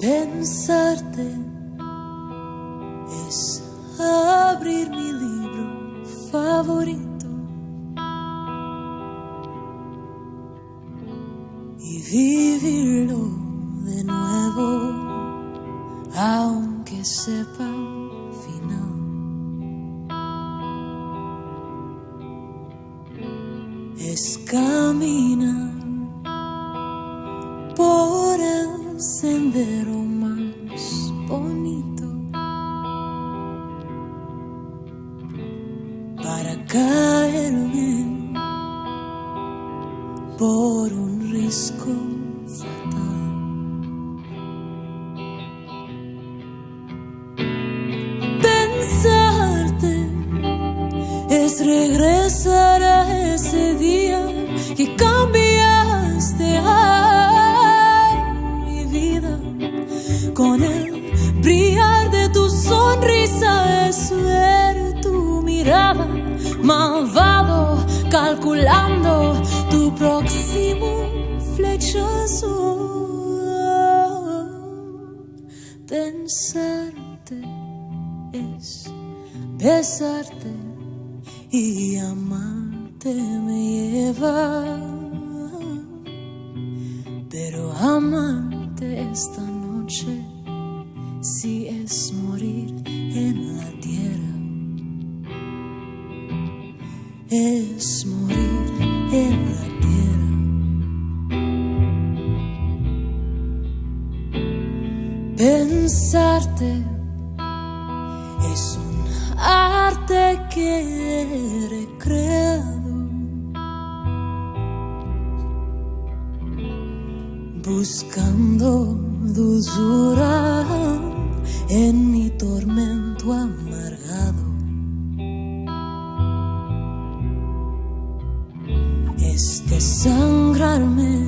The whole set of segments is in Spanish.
Pensarte es abrir mi libro favorito y vivirlo de nuevo, aunque sepa final. Es caminar por el sendero más bonito para caer bien por un risco fatal. Pensarte es regresar a ese día que cambiaste mi vida. Con el brillar de tu sonrisa es ver tu mirada, malvado, calculando tu próximo flechazo. Pensarte es besarte y amarte me lleva, pero amarte esta noche sí es morir en la tierra, es morir en la tierra. Pensarte es un arte que he recreado, buscando dulzura en mi tormento amargado. Es desangrarme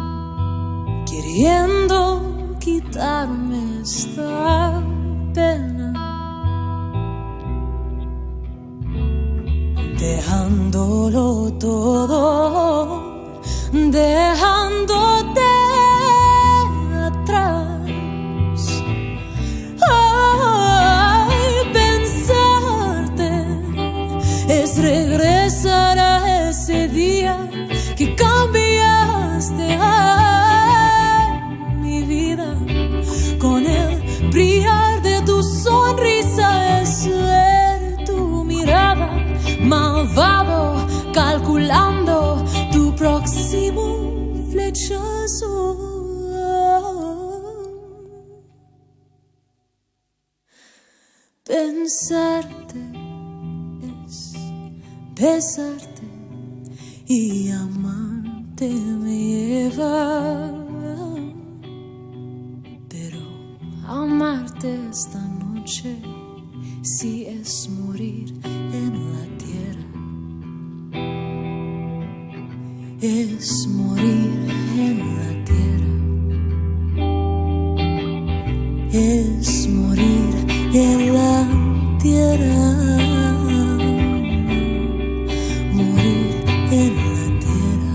queriendo quitarme esta pena, dejándolo todo, dejándote atrás. Ay, pensarte es regresar a ese día que cambiaste mi vida. Con el brillar de tu sonrisa es ver tu mirada, malvado, calculando tu próximo flechazo. Pensarte es besarte y amarte me lleva, pero amarte esta noche sí es morir en la tierra, es morir en la tierra, es morir en la tierra, morir en la tierra.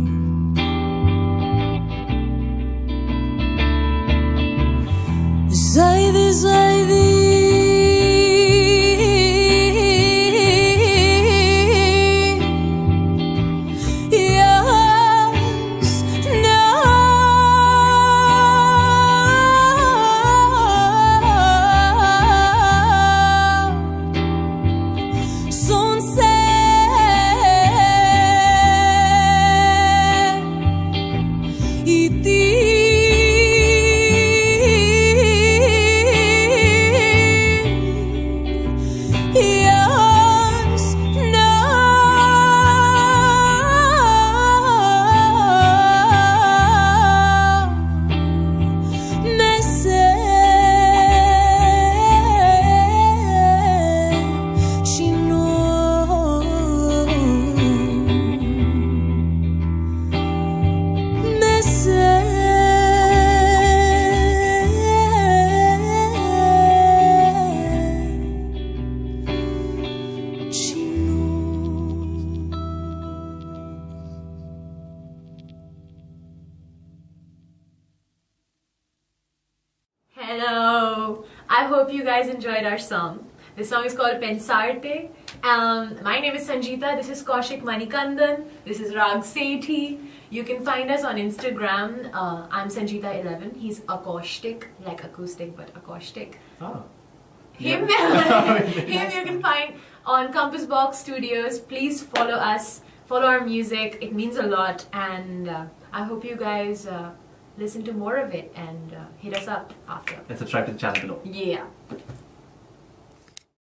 Zaidi, Zaidi. hope you guys enjoyed our song. This song is called Pensarte. My name is Sangeeta. This is Kaushik Manikandan. This is Rag Sethi. You can find us on Instagram. I'm Sangeeta11. He's acoustic, like acoustic, but acoustic. Oh. Him, him you can find on Compass Box Studios. Please follow us, follow our music. It means a lot, and I hope you guys listen to more of it and hit us up after. And subscribe to the channel below. Yeah.